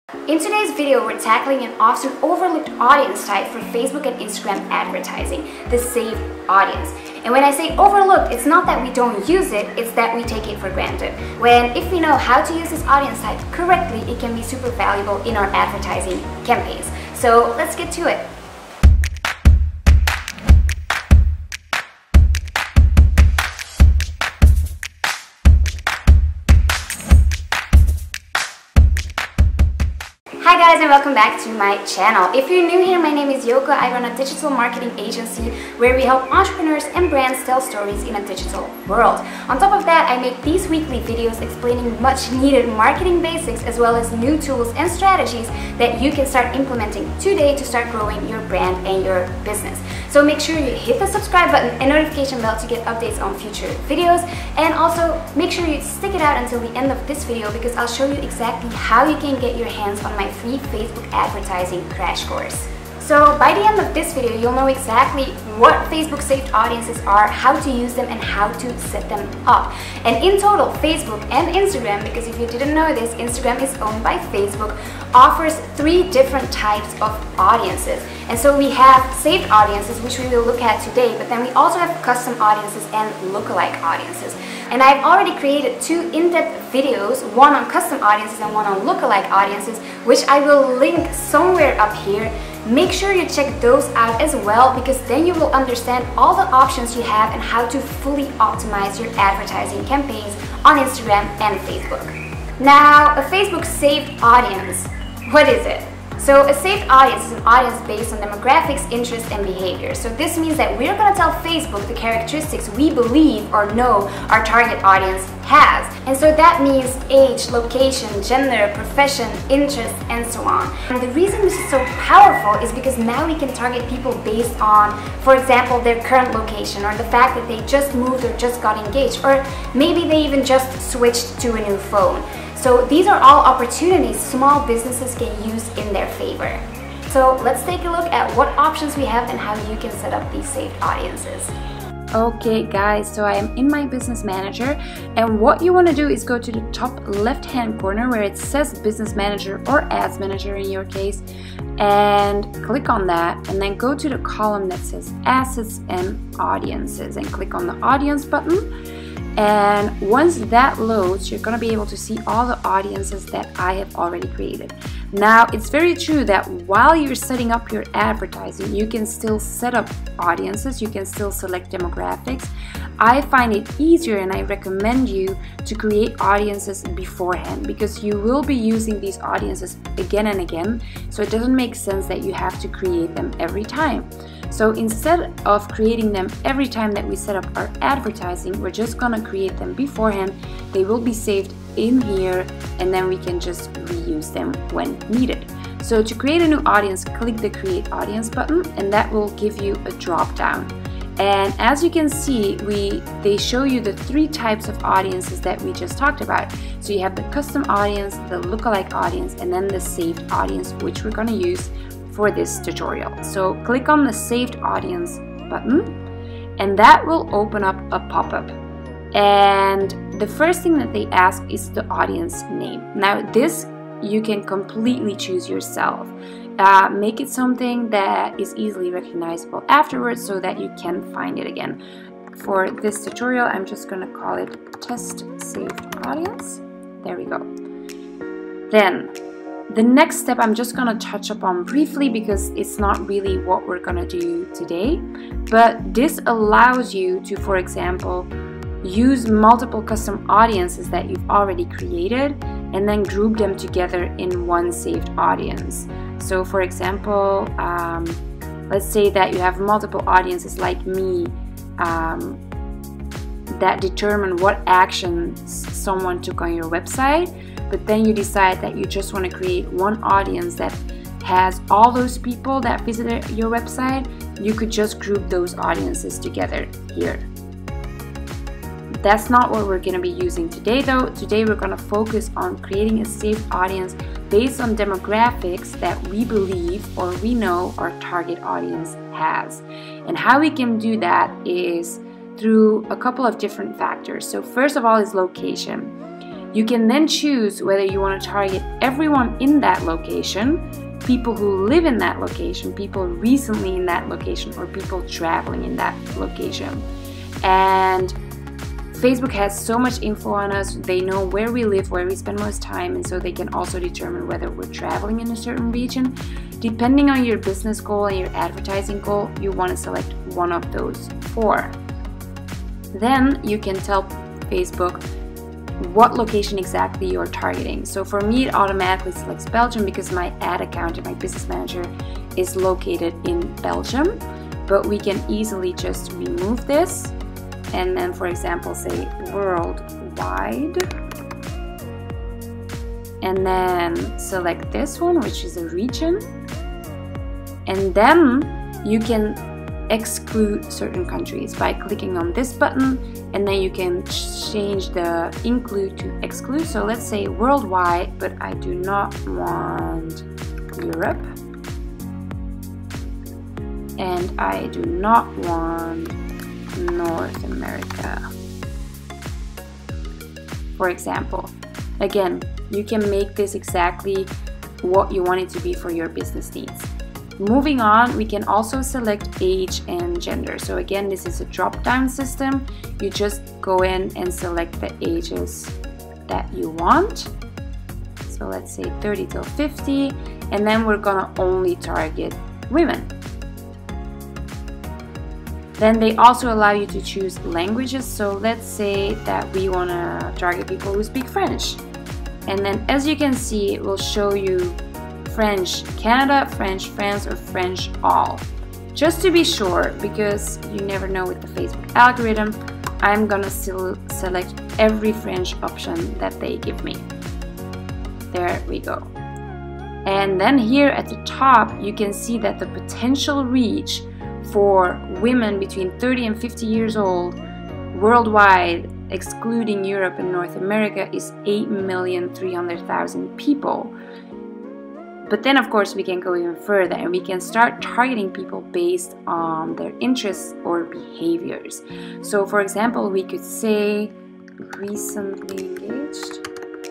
In today's video, we're tackling an often overlooked audience type for Facebook and Instagram advertising, the saved audience. And when I say overlooked, it's not that we don't use it, it's that we take it for granted. When if we know how to use this audience type correctly, it can be super valuable in our advertising campaigns. So let's get to it. Hi guys, and welcome back to my channel. If you're new here, my name is Yoke. I run a digital marketing agency where we help entrepreneurs and brands tell stories in a digital world. On top of that, I make these weekly videos explaining much needed marketing basics as well as new tools and strategies that you can start implementing today to start growing your brand and your business. So make sure you hit the subscribe button and notification bell to get updates on future videos, and also make sure you stick it out until the end of this video because I'll show you exactly how you can get your hands on my free Facebook advertising crash course. So by the end of this video, you'll know exactly what Facebook saved audiences are, how to use them, and how to set them up. And in total, Facebook and Instagram, because if you didn't know this, Instagram is owned by Facebook, offers 3 different types of audiences. And so we have saved audiences, which we will look at today, but then we also have custom audiences and lookalike audiences. And I've already created 2 in-depth videos, one on custom audiences and one on lookalike audiences, which I will link somewhere up here. Make sure you check those out as well, because then you will understand all the options you have and how to fully optimize your advertising campaigns on Instagram and Facebook. Now, a Facebook saved audience, what is it? So a saved audience is an audience based on demographics, interests, and behavior. So this means that we're going to tell Facebook the characteristics we believe or know our target audience has. And so that means age, location, gender, profession, interest, and so on. And the reason this is so powerful is because now we can target people based on, for example, their current location, or the fact that they just moved or just got engaged, or maybe they even just switched to a new phone. So these are all opportunities small businesses can use in their favor. So let's take a look at what options we have and how you can set up these saved audiences. Okay guys, so I am in my business manager, and what you want to do is go to the top left hand corner where it says business manager or ads manager in your case, and click on that, and then go to the column that says assets and audiences and click on the audience button. And once that loads, you're going to be able to see all the audiences that I have already created. Now, it's very true that while you're setting up your advertising, you can still set up audiences, you can still select demographics. I find it easier, and I recommend you to create audiences beforehand, because you will be using these audiences again and again, so it doesn't make sense that you have to create them every time. So instead of creating them every time that we set up our advertising, we're just gonna create them beforehand. They will be saved in here, and then we can just reuse them when needed. So to create a new audience, click the Create Audience button, and that will give you a drop down. And as you can see, they show you the 3 types of audiences that we just talked about. So you have the custom audience, the lookalike audience, and then the saved audience, which we're gonna use for this tutorial. So click on the saved audience button, and that will open up a pop-up. And the first thing that they ask is the audience name. Now this you can completely choose yourself. Make it something that is easily recognizable afterwards so that you can find it again. For this tutorial, I'm just gonna call it test saved audience. There we go. Then the next step I'm just gonna touch upon briefly, because it's not really what we're gonna do today, but this allows you to, for example, use multiple custom audiences that you've already created and then group them together in one saved audience. So for example, let's say that you have multiple audiences like me that determine what actions someone took on your website, but then you decide that you just want to create one audience that has all those people that visited your website. You could just group those audiences together here. That's not what we're going to be using today though. Today we're going to focus on creating a saved audience based on demographics that we believe or we know our target audience has. And how we can do that is through a couple of different factors. So first of all is location. You can then choose whether you want to target everyone in that location, people who live in that location, people recently in that location, or people traveling in that location. And Facebook has so much info on us. They know where we live, where we spend most time, and so they can also determine whether we're traveling in a certain region. Depending on your business goal and your advertising goal, you want to select one of those 4. Then you can tell Facebook what location exactly you're targeting. So for me, it automatically selects Belgium because my ad account and my business manager is located in Belgium. But we can easily just remove this and then, for example, say worldwide, and then select this one, which is a region. And then you can exclude certain countries by clicking on this button, and then you can change the include to exclude. So let's say worldwide, but I do not want Europe, and I do not want North America, for example. Again, you can make this exactly what you want it to be for your business needs. Moving on, we can also select age and gender. So again, this is a drop-down system. You just go in and select the ages that you want. So let's say 30 till 50, and then we're gonna only target women. Then they also allow you to choose languages. So let's say that we wanna target people who speak French. And then as you can see, it will show you French Canada, French France, or French all. Just to be sure, because you never know with the Facebook algorithm, I'm gonna still select every French option that they give me. There we go. And then here at the top, you can see that the potential reach for women between 30 and 50 years old worldwide, excluding Europe and North America, is 8,300,000 people. But then of course we can go even further and we can start targeting people based on their interests or behaviors. So for example, we could say recently engaged,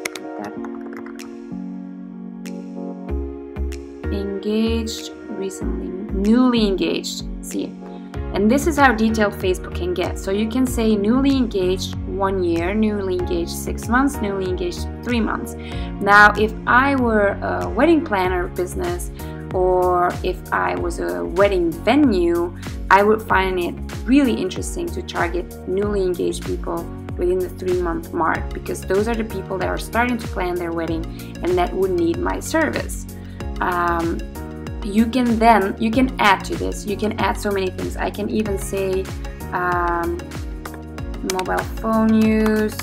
recently, newly engaged, see. And this is how detailed Facebook can get. So you can say newly engaged 1 year, newly engaged 6 months, newly engaged 3 months. Now, if I were a wedding planner business, or if I was a wedding venue, I would find it really interesting to target newly engaged people within the 3-month mark, because those are the people that are starting to plan their wedding and that would need my service. You can add to this. You can add so many things. I can even say mobile phone use,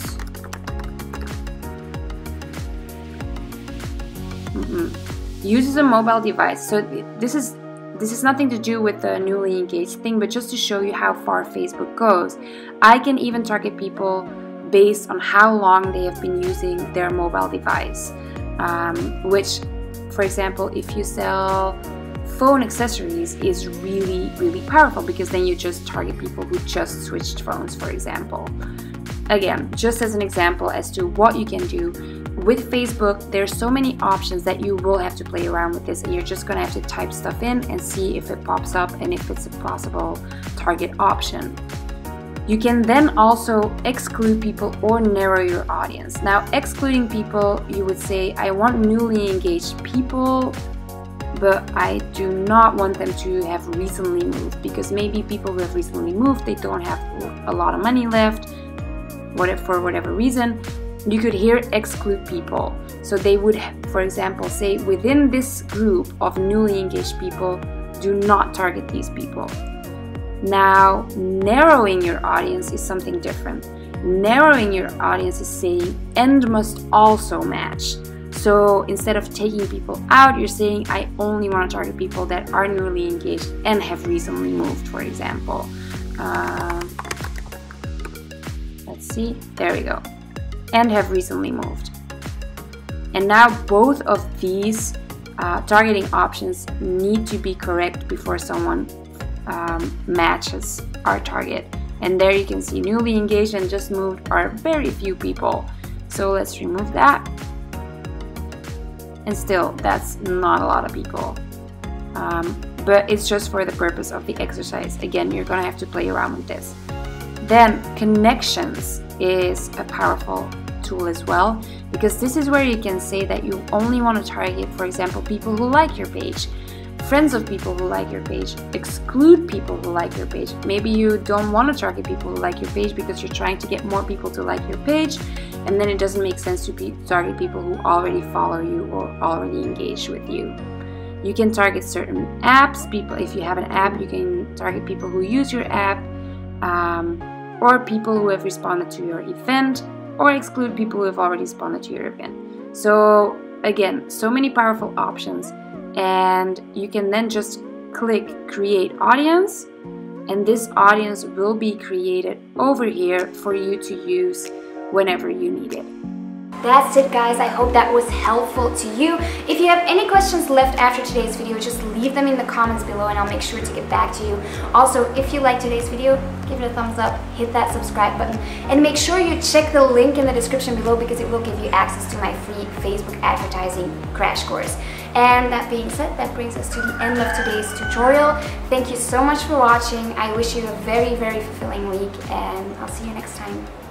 uses a mobile device. So this is nothing to do with the newly engaged thing, but just to show you how far Facebook goes. I can even target people based on how long they have been using their mobile device, which, for example, if you sell phone accessories, is really, really powerful, because then you just target people who just switched phones, for example. Again, just as an example as to what you can do with Facebook, there's so many options that you will have to play around with this, and you're just gonna have to type stuff in and see if it pops up and if it's a possible target option. You can then also exclude people or narrow your audience. Now, excluding people, you would say, I want newly engaged people, but I do not want them to have recently moved, because maybe people who have recently moved, they don't have a lot of money left, for whatever reason. You could here exclude people. So they would, for example, say within this group of newly engaged people, do not target these people. Now, narrowing your audience is something different. Narrowing your audience is saying and must also match. So instead of taking people out, you're saying I only want to target people that are newly engaged and have recently moved, for example. Let's see, there we go. And have recently moved. And now both of these targeting options need to be correct before someone matches our target. And there you can see newly engaged and just moved are very few people. So let's remove that. And still, that's not a lot of people. But it's just for the purpose of the exercise. Again, you're gonna have to play around with this. Then connections is a powerful tool as well, because this is where you can say that you only want to target, for example, people who like your page, friends of people who like your page, exclude people who like your page. Maybe you don't want to target people who like your page because you're trying to get more people to like your page, and then it doesn't make sense to target people who already follow you or already engage with you. You can target certain apps. People, if you have an app, you can target people who use your app, or people who have responded to your event, or exclude people who have already responded to your event. So again, so many powerful options, and you can then just click create audience, and this audience will be created over here for you to use whenever you need it. That's it, guys. I hope that was helpful to you. If you have any questions left after today's video, just leave them in the comments below and I'll make sure to get back to you. Also, if you liked today's video, give it a thumbs up, hit that subscribe button, and make sure you check the link in the description below because it will give you access to my free Facebook advertising crash course. And that being said, that brings us to the end of today's tutorial. Thank you so much for watching. I wish you a very, very fulfilling week, and I'll see you next time.